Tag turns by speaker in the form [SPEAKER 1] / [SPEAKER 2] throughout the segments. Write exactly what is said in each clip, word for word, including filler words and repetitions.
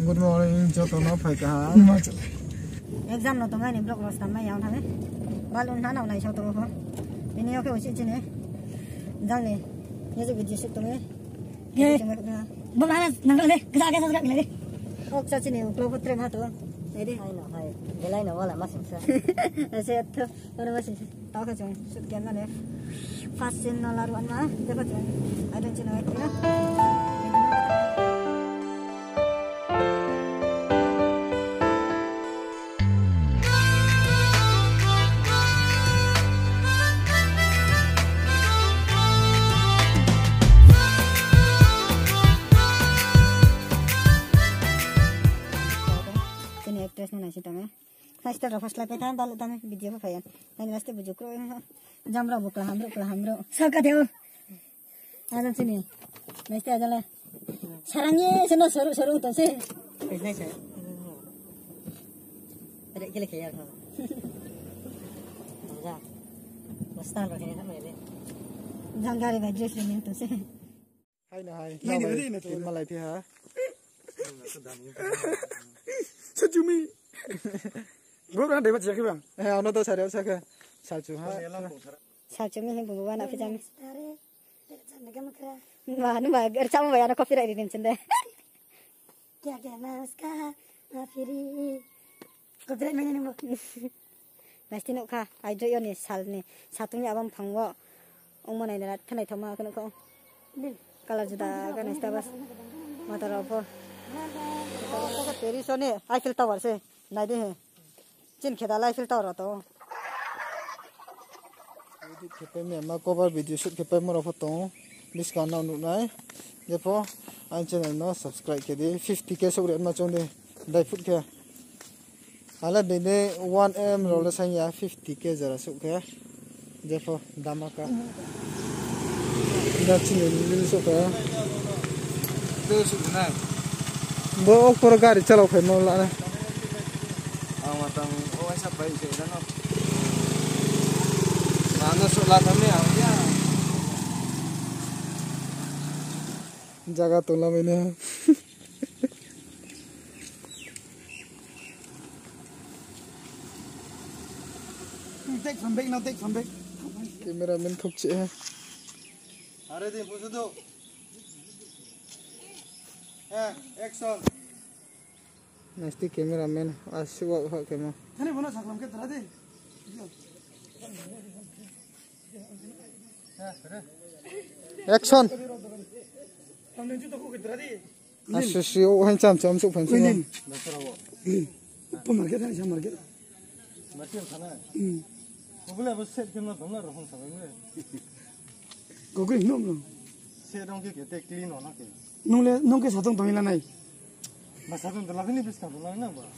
[SPEAKER 1] Good morning, cho tôi nó phải cả.
[SPEAKER 2] Exam nó tụi ngay này block rồi tầm mấy giờ thằng ấy. Ba luôn tháng nào này cho tôi không? Bên này cái gì chứ này? Giang này, như vậy cái gì tụi ấy? Nghe. Bố má năng lên đi, cái sao cái sao cái này đi. Ốc cho chị này block một trem hả tụi? Đây đi. Hay nào hay. Cái này nó là mất sinh sao? Sẽ thôi, nó mất sinh. Tao cái chung, sụt cái này. Fasin nó là ruan mà, để bắt chung. Ada chị nói cái đó. Actress na nasi tama. First time first live petan balu tama video ko fayan. Nang last video ko jamra bukla hamro kla hamro. Saka deu. Adan sini. Neste ajala. Sarangye seno seru seru to se. Isne se. Ada kile kaya tha. Ja. Bastan ro kene na mele. Jangare ba dress ni to se.
[SPEAKER 1] Hai na hai. Mai ni ni to malai phi ha. Sajumi. Gua kan dapat siapa bang? Eh, ono tu saya rasa ke saju ha.
[SPEAKER 2] Saju ni yang bawa nak pijama. Wah, ni mah gercam bayar kopi rai di sini. Kya kya naska, nafiri. Kopi rai mana ni mo? Nasti nak kah? Ajo yo ni sal ni. Satunya abang pangwa. Umur ni dah kenai thama kan kau. Kalau sudah kan nasti bas. Mata apa? Paris ni, Eiffel Tower se, naik deh. Cina kita lah Eiffel Tower tu. Kita ni mak cover video shoot kita mau foto, miskan nak nunai. Jadi, ane channel no subscribe kedi, fifty k surat macam ni, dah foot ke. Alah dene one m roller saya fifty k jara suk ke. Jadi, damaka. Dah channel ni suk ke. Tu suk nai. Bawa per gari calo pe mau lah. Ah matang, oh ऐसा baik je dah no. Mana solat kami ya. Jaga tulam ini. Take some back now, take some back. Cameraman khóc chị ha. Are di pusu tu. Eh, action. Nasti cameraman asyik buat kamera. Ini mana saklam ke terade? Action. Asyik siu hancam cam suk pensi. Apa market ni? Siapa market? Market sana. Hmm. Boleh apa set kamera bangla rohong sama ni. Google nom nom. Set orang ke kita clean orang ke. Nung le nung ke satu pemilihan naik. Masa tu dalam ini bis kamu mana ba?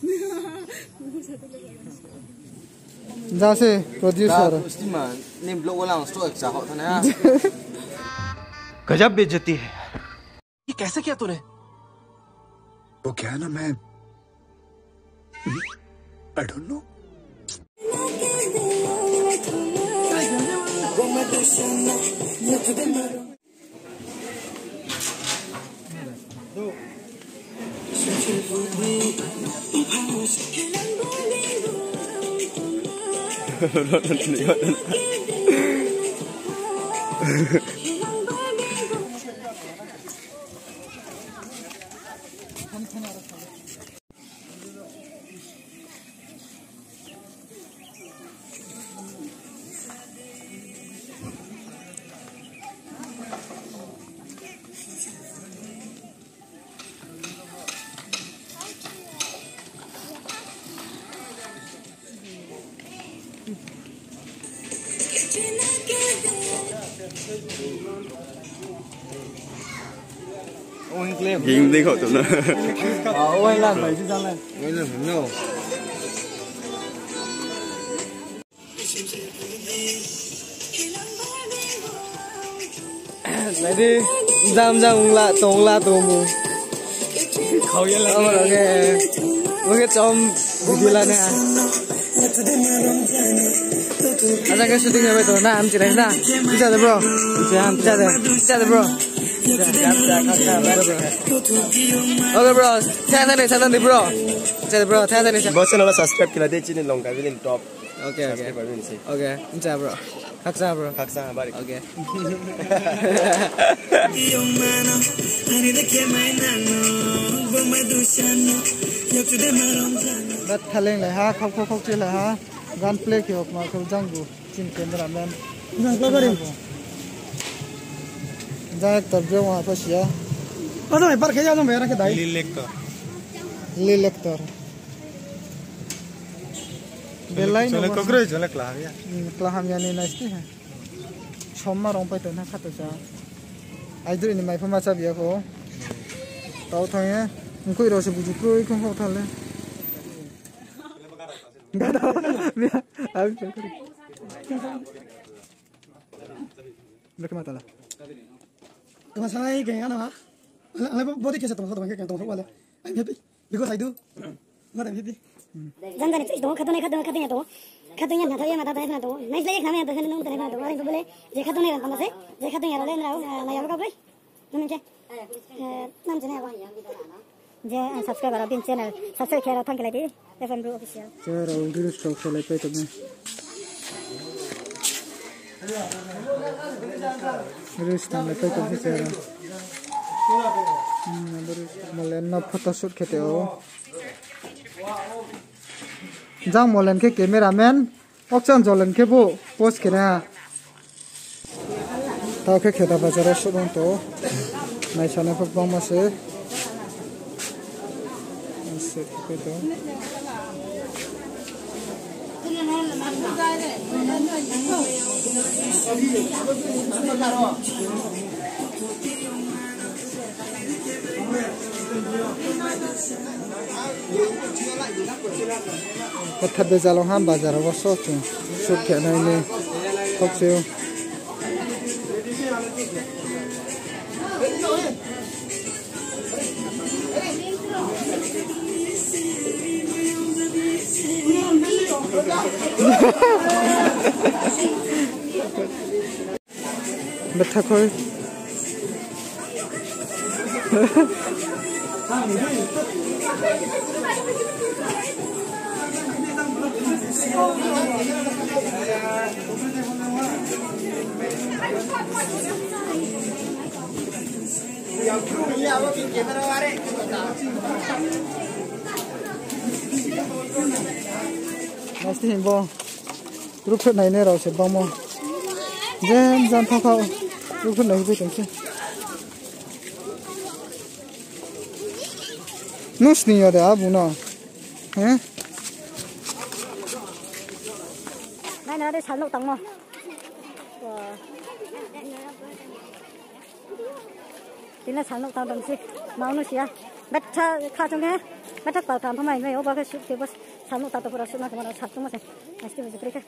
[SPEAKER 2] Jase producer.
[SPEAKER 3] Istiman, ni blog walang stock cakap sana.
[SPEAKER 4] गजब बेइज्जती है
[SPEAKER 3] ये कैसे किया तूने?
[SPEAKER 5] वो क्या है ना मैं I don't know.
[SPEAKER 4] Game देखो तुम ना
[SPEAKER 1] Ah, oh ini lah, baik sih jalan.
[SPEAKER 3] Ini lah, no.
[SPEAKER 1] Nanti jam-jam lah, tong lah tumu. Kau yang lah. Oh, oke. Oke, com video lah nih. Ada kan syutingnya betul. Nah, am cerita. Bisa deh bro. Bisa, bisa deh. Bisa deh bro. Okay bro, saya tadi saya tadi bro, saya bro, saya tadi saya.
[SPEAKER 4] Bos nala subscribe kila deh channel long kami ni top.
[SPEAKER 1] Okay okay. Okay, ini bro, kaksa bro.
[SPEAKER 4] Kaksa balik.
[SPEAKER 1] Okay.
[SPEAKER 6] Bat thaleng le ha khok khok khok chela ha gan play ki ok ma khol jangbu chin cameraman jang ko gari jang tar jo wa pa sia ado me par khe ja jang bera ke dai lector li lector belai no chole kokre chole kla ya kla ham ya ni nasti ha chomma rong pai to na khato cha ai dri ni mai phama cha bia ko tau thang ngkoi ro se buju kroi khong khong thale Berapa mata lah? Masalah ini kayak apa? Alah, body kisah tunggu tunggu kayak tunggu wala. I'm happy because I do. What I'm happy.
[SPEAKER 2] Jangan itu itu katanya katanya katanya itu katanya nggak tahu ya nggak tahu ya itu. Naik lagi kami ada sana nonton itu. Orang itu boleh. Jadi katanya kan tamasnya. Jadi katanya ada lain rau. Naya apa boleh? Namanya nam jenis apa? Jadi subscribe kalau bin channel subscribe kalau tanggal lagi. F M Bro official.
[SPEAKER 6] Cara untuk stok selai itu ni. Terus tambah itu tu cara. Hmm, terus molen na photoshoot kita oh. Jang molen ke cameraman, option jolen ke bu post kena. Tahu ke kita baca shoot untuk. Naik channel perbang masih. Masih itu. Kata bejalong ham bazar awasok tu, shoot kena ini, fokusio. Betul koi. Mesti himbo. Grup tu naik ni rau sebab mo. Jen jan thak kau. Grup tu naik betul sih. Nus ni ada abu na. Eh?
[SPEAKER 2] Naik ada saluk tang mo. Ini saluk tang tang sih. Mau nus ya. Baca kacung ke? Baca kau tam pemain ni. Oh bagai shoot ke bos saluk tang tu pura shoot nak kemana satu macam. Mesti mesti pergi.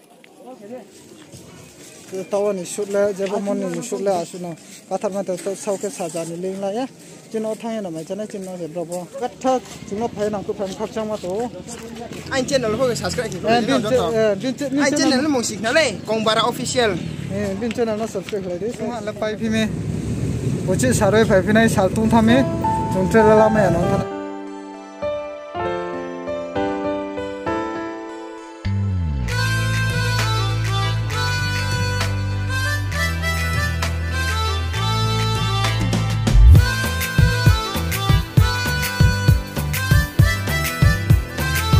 [SPEAKER 6] Tahu ni shoot le, jauh mana ni shoot le asuna. Kathar macam tu sau ke saja ni link lah ya. Cina thang yang nama cina cina je berapa. Kathar cuma payah nak ku payah kacang macam tu.
[SPEAKER 3] Anh channel kau subscribe kita.
[SPEAKER 6] Eh, bin eh bin
[SPEAKER 3] Anh channel mau sih nale, Kong Bara official.
[SPEAKER 6] Eh, bin channel nak subscribe lagi. Semua le payah pime. Bocil sarai payah pime sal tung thame. Jungter lama ya nong.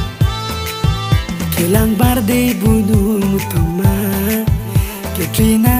[SPEAKER 7] Kelang barde bunuh mutuma Katrina